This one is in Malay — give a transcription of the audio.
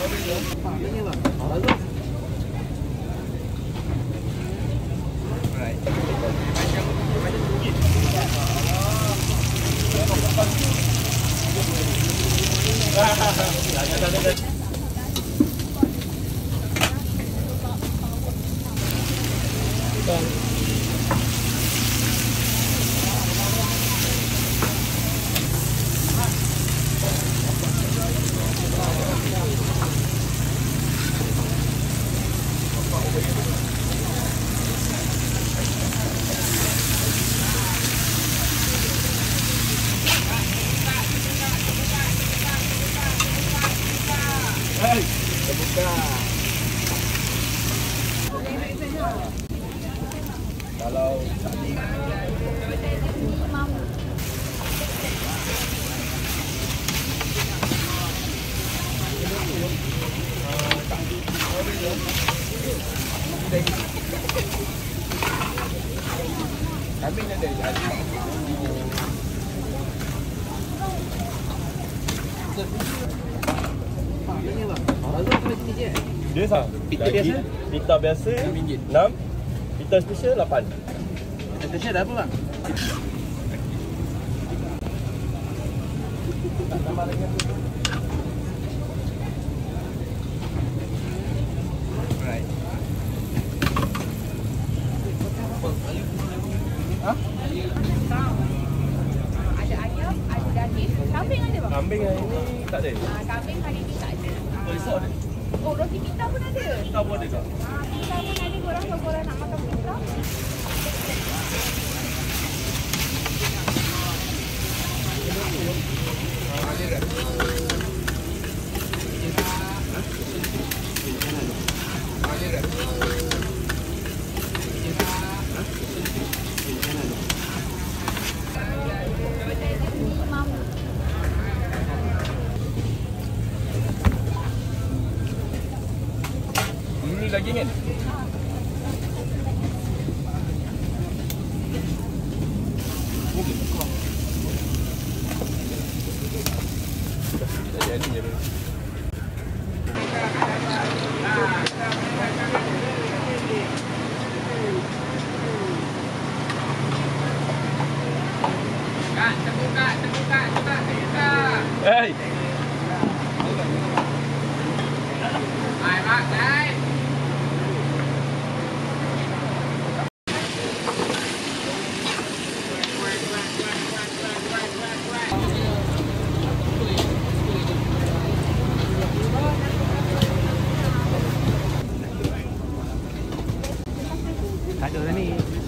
Kalau tadi kambing ada dia sah. Pita biasa? Pita biasa RM6. Pita special RM8. Pita special dah apa bang? Tambah lagi. Right. Ha? Ada ayam, ada daging. Kambing ada bang? Kambing hari ni tak ada. Kambing hari ni tak ada. Besok ada. Oh, roti pita pun ada? Pita pun ada tak? Pita pun ada. Korang nak makan pita? Ada tak? Ada tak? Ini daging kan? Jadi je. Hey. Hai Mak, hai. Tak ada ni.